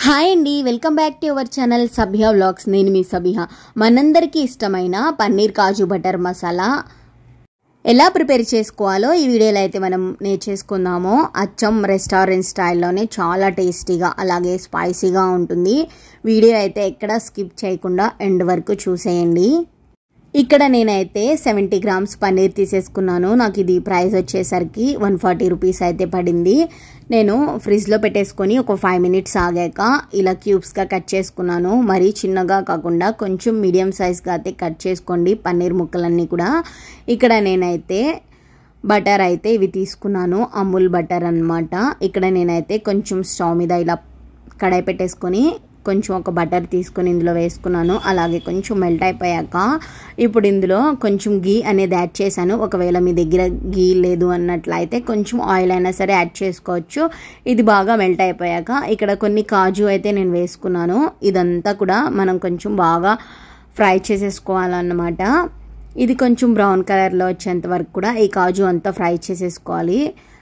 Hi అండి, welcome back to our channel Sabiha vlogs. నేను మీ సబిహా. మనందరికీ ఇష్టమైన పన్నీర్ కాజు బటర్ మసాలా ఎలా ప్రిపేర్ చేసుకోవాలో ఈ వీడియోలో అయితే మనం నేర్చేసుకుందాము. అచ్చం రెస్టారెంట్ స్టైల్లోనే చాలా టేస్టీగా అలాగే స్పైసీగా ఉంటుంది. వీడియో అయితే ఎక్కడ స్కిప్ చేయకుండా ఎండ్ వరకు చూసేయండి. ఇక్కడ నేనైతే 70 గ్రామ్స్ పన్నీర్ తీసేసుకున్నాను. నాకు ఇది ప్రైస్ వచ్చేసరికి 140 రూపీస్ అయితే పడింది. నేను ఫ్రిడ్జ్లో పెట్టేసుకొని ఒక 5 మినిట్స్ ఆగాక ఇలా క్యూబ్స్గా కట్ చేసుకున్నాను. మరీ చిన్నగా కాకుండా కొంచెం మీడియం సైజ్గా అయితే కట్ చేసుకోండి పన్నీర్ ముక్కలన్నీ కూడా. ఇక్కడ నేనైతే బటర్ అయితే ఇవి తీసుకున్నాను, అమూల్ బటర్ అన్నమాట. ఇక్కడ నేనైతే కొంచెం స్టవ్ మీద ఇలా కడాయి పెట్టేసుకొని కొంచెం ఒక బటర్ తీసుకొని ఇందులో వేసుకున్నాను. అలాగే కొంచెం మెల్ట్ అయిపోయాక ఇప్పుడు ఇందులో కొంచెం గీ అనేది యాడ్ చేశాను. ఒకవేళ మీ దగ్గర గీ లేదు అన్నట్లయితే కొంచెం ఆయిల్ అయినా సరే యాడ్ చేసుకోవచ్చు. ఇది బాగా మెల్ట్ అయిపోయాక ఇక్కడ కొన్ని కాజు అయితే నేను వేసుకున్నాను. ఇదంతా కూడా మనం కొంచెం బాగా ఫ్రై చేసేసుకోవాలన్నమాట. ఇది కొంచెం బ్రౌన్ కలర్లో వచ్చేంత వరకు కూడా ఈ కాజు అంతా ఫ్రై చేసేసుకోవాలి.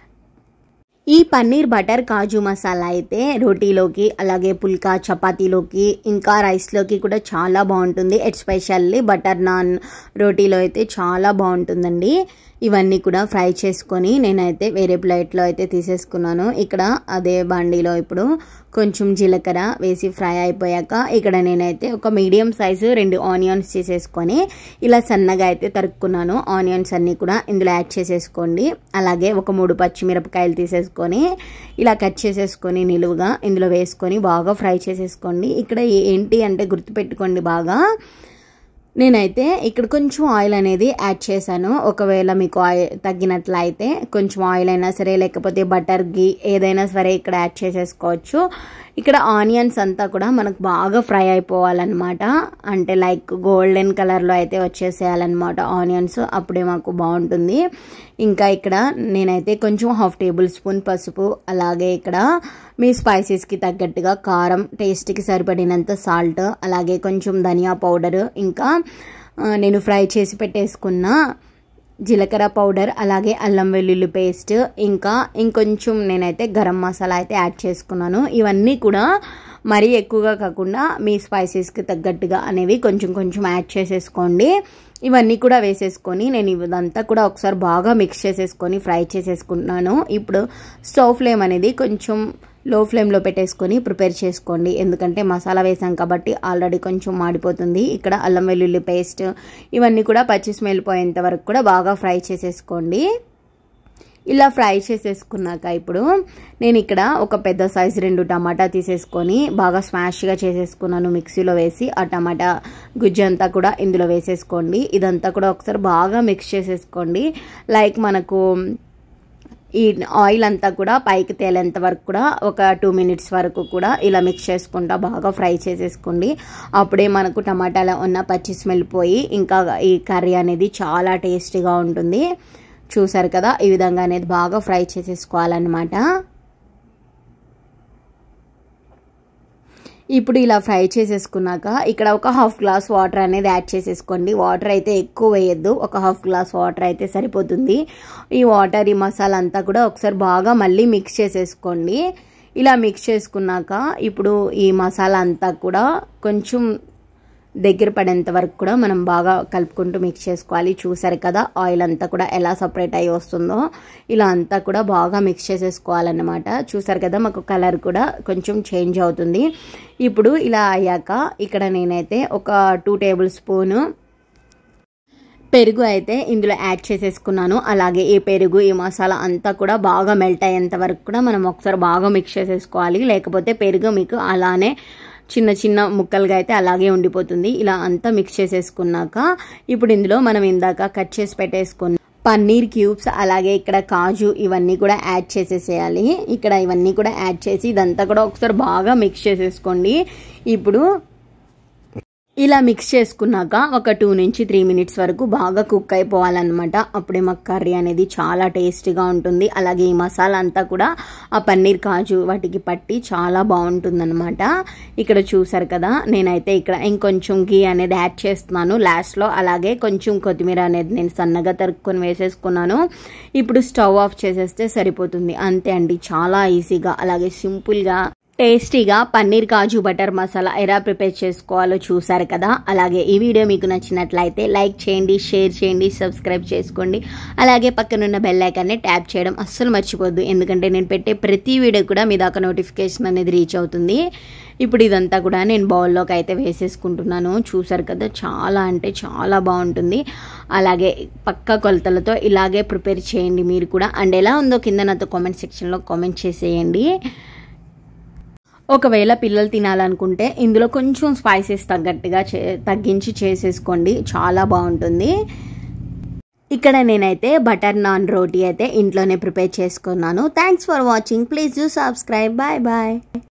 ఈ పన్నీర్ బటర్ కాజు మసాలా అయితే రోటీలోకి అలాగే పుల్కా చపాతీలోకి ఇంకా రైస్లోకి కూడా చాలా బాగుంటుంది. ఎస్పెషల్లీ బటర్ నాన్ రోటీలో అయితే చాలా బాగుంటుందండి. ఇవన్నీ కూడా ఫ్రై చేసుకొని నేనైతే వేరే ప్లేట్లో అయితే తీసేసుకున్నాను. ఇక్కడ అదే బండిలో ఇప్పుడు కొంచెం జీలకర్ర వేసి ఫ్రై అయిపోయాక ఇక్కడ నేనైతే ఒక మీడియం సైజు 2 ఆనియన్స్ తీసేసుకొని ఇలా సన్నగా అయితే తరుక్కున్నాను. ఆనియన్స్ అన్నీ కూడా ఇందులో యాడ్ చేసేసుకోండి. అలాగే ఒక 3 పచ్చిమిరపకాయలు తీసేసుకొని ఇలా కట్ చేసేసుకొని నిలువుగా ఇందులో వేసుకొని బాగా ఫ్రై చేసేసుకోండి. ఇక్కడ ఏంటి అంటే గుర్తుపెట్టుకోండి బాగా, నేనైతే ఇక్కడ కొంచెం ఆయిల్ అనేది యాడ్ చేశాను. ఒకవేళ మీకు ఆయిల్ తగ్గినట్లయితే కొంచెం ఆయిల్ అయినా సరే లేకపోతే బటర్ గీ ఏదైనా సరే ఇక్కడ యాడ్ చేసేసుకోవచ్చు. ఇక్కడ ఆనియన్స్ అంతా కూడా మనకు బాగా ఫ్రై అయిపోవాలన్నమాట. అంటే లైక్ గోల్డెన్ కలర్లో అయితే వచ్చేసేయాలన్నమాట ఆనియన్స్. అప్పుడే మాకు బాగుంటుంది. ఇంకా ఇక్కడ నేనైతే కొంచెం 1/2 టేబుల్ స్పూన్ పసుపు, అలాగే ఇక్కడ మీ స్పైసెస్కి తగ్గట్టుగా కారం, టేస్ట్కి సరిపడినంత సాల్ట్, అలాగే కొంచెం ధనియా పౌడర్, ఇంకా నేను ఫ్రై చేసి పెట్టేసుకున్న జీలకర్ర పౌడర్, అలాగే అల్లం వెల్లుల్లి పేస్ట్, ఇంకా ఇంకొంచెం నేనైతే గరం మసాలా అయితే యాడ్ చేసుకున్నాను. ఇవన్నీ కూడా మరీ ఎక్కువగా కాకుండా మీ స్పైసెస్కి తగ్గట్టుగా అనేవి కొంచెం కొంచెం యాడ్ చేసేసుకోండి. ఇవన్నీ కూడా వేసేసుకొని నేను ఇదంతా కూడా ఒకసారి బాగా మిక్స్ చేసేసుకొని ఫ్రై చేసేసుకుంటున్నాను. ఇప్పుడు స్టవ్ ఫ్లేమ్ అనేది కొంచెం లో ఫ్లేమ్లో పెట్టేసుకొని ప్రిపేర్ చేసుకోండి. ఎందుకంటే మసాలా వేసాం కాబట్టి ఆల్రెడీ కొంచెం మాడిపోతుంది. ఇక్కడ అల్లం వెల్లుల్లి పేస్ట్ ఇవన్నీ కూడా పచ్చి స్మెల్ పోయేంత వరకు కూడా బాగా ఫ్రై చేసేసుకోండి. ఇలా ఫ్రై చేసేసుకున్నాక ఇప్పుడు నేను ఇక్కడ ఒక పెద్ద సైజు 2 టమాటా తీసేసుకొని బాగా స్మాష్గా చేసేసుకున్నాను మిక్సీలో వేసి. ఆ టమాటా గుజ్జు అంతా కూడా ఇందులో వేసేసుకోండి. ఇదంతా కూడా ఒకసారి బాగా మిక్స్ చేసేసుకోండి. లైక్ మనకు ఈ ఆయిల్ అంతా కూడా పైకి తేలేంత వరకు కూడా ఒక 2 మినిట్స్ వరకు కూడా ఇలా మిక్స్ చేసుకుంటా బాగా ఫ్రై చేసేసుకోండి. అప్పుడే మనకు టమాటాలో ఉన్న పచ్చి స్మెల్ పోయి ఇంకా ఈ కర్రీ అనేది చాలా టేస్టీగా ఉంటుంది. చూసారు కదా, ఈ విధంగా అనేది బాగా ఫ్రై చేసేసుకోవాలన్నమాట. ఇప్పుడు ఇలా ఫ్రై చేసేసుకున్నాక ఇక్కడ ఒక 1/2 గ్లాస్ వాటర్ అనేది యాడ్ చేసేసుకోండి. వాటర్ అయితే ఎక్కువ వేయద్దు, ఒక 1/2 గ్లాస్ వాటర్ అయితే సరిపోతుంది. ఈ వాటర్ ఈ మసాలా అంతా కూడా ఒకసారి బాగా మళ్ళీ మిక్స్ చేసేసుకోండి. ఇలా మిక్స్ చేసుకున్నాక ఇప్పుడు ఈ మసాలా అంతా కూడా కొంచెం దగ్గర పడేంత వరకు కూడా మనం బాగా కలుపుకుంటూ మిక్స్ చేసుకోవాలి. చూసారు కదా ఆయిల్ అంతా కూడా ఎలా సపరేట్ అయ్యి వస్తుందో. ఇలా అంతా కూడా బాగా మిక్స్ చేసేసుకోవాలన్నమాట. చూసారు కదా మాకు కలర్ కూడా కొంచెం చేంజ్ అవుతుంది. ఇప్పుడు ఇలా అయ్యాక ఇక్కడ నేనైతే ఒక 2 టేబుల్ స్పూన్ పెరుగు అయితే ఇందులో యాడ్ చేసేసుకున్నాను. అలాగే ఈ పెరుగు ఈ మసాలా అంతా కూడా బాగా మెల్ట్ అయ్యేంత వరకు కూడా మనం ఒకసారి బాగా మిక్స్ చేసేసుకోవాలి. లేకపోతే పెరుగు మీకు అలానే చిన్న చిన్న ముక్కలుగా అయితే అలాగే ఉండిపోతుంది. ఇలా అంతా మిక్స్ చేసేసుకున్నాక ఇప్పుడు ఇందులో మనం ఇందాక కట్ చేసి పెట్టేసుకున్న పన్నీర్ క్యూబ్స్ అలాగే ఇక్కడ కాజు ఇవన్నీ కూడా యాడ్ చేసేసేయాలి. ఇక్కడ ఇవన్నీ కూడా యాడ్ చేసి ఇదంతా కూడా ఒకసారి బాగా మిక్స్ చేసేసుకోండి. ఇప్పుడు ఇలా మిక్స్ చేసుకున్నాక ఒక 2 నుంచి 3 మినిట్స్ వరకు బాగా కుక్ అయిపోవాలన్నమాట. అప్పుడే మాకు కర్రీ అనేది చాలా టేస్టీగా ఉంటుంది. అలాగే ఈ మసాలా అంతా కూడా ఆ పన్నీర్ కాజు వాటికి పట్టి చాలా బాగుంటుందన్నమాట. ఇక్కడ చూసారు కదా, నేనైతే ఇక్కడ ఇంకొంచెం గీ అనేది యాడ్ చేస్తున్నాను లాస్ట్లో. అలాగే కొంచెం కొత్తిమీర అనేది నేను సన్నగా తరుక్కొని వేసేసుకున్నాను. ఇప్పుడు స్టవ్ ఆఫ్ చేసేస్తే సరిపోతుంది. అంతే అండి, చాలా ఈజీగా అలాగే సింపుల్గా టేస్టీగా పన్నీర్ కాజు బటర్ మసాలా ఎలా ప్రిపేర్ చేసుకోవాలో చూసారు కదా. అలాగే ఈ వీడియో మీకు నచ్చినట్లయితే లైక్ చేయండి, షేర్ చేయండి, సబ్స్క్రైబ్ చేసుకోండి. అలాగే పక్కనున్న బెల్ ఐకాన్ని ట్యాప్ చేయడం అస్సలు మర్చిపోద్దు, ఎందుకంటే నేను పెట్టే ప్రతి వీడియో కూడా మీ దాకా నోటిఫికేషన్ అనేది రీచ్ అవుతుంది. ఇప్పుడు ఇదంతా కూడా నేను బౌల్లోకి అయితే వేసేసుకుంటున్నాను. చూసారు కదా, చాలా అంటే చాలా బాగుంటుంది. అలాగే పక్కా కొలతలతో ఇలాగే ప్రిపేర్ చేయండి మీరు కూడా. అండ్ ఎలా ఉందో కింద నాతో కామెంట్ సెక్షన్లో కామెంట్ చేసేయండి. ఒకవేళ పిల్లలు తినాలనుకుంటే ఇందులో కొంచెం స్పైసెస్ తగ్గించి చేసేసుకోండి, చాలా బాగుంటుంది. ఇక్కడ నేనైతే బటర్ నాన్ రోటీ అయితే ఇంట్లోనే ప్రిపేర్ చేసుకున్నాను. Thanks for watching. Please do subscribe. Bye bye.